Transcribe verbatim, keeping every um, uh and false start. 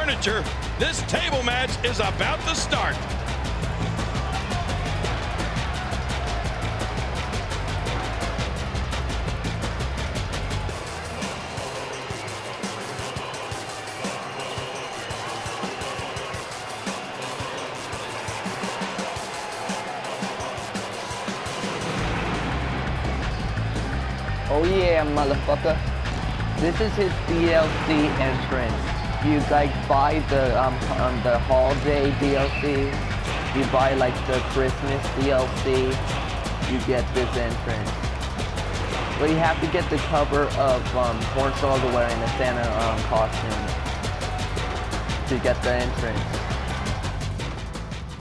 furniture. This table match is about to start. Oh yeah, motherfucker. This is his D L C entrance. You like buy the um, um the holiday D L C. You buy like the Christmas D L C. You get this entrance. But you have to get the cover of um Hornswoggle wearing a Santa um costume to get the entrance.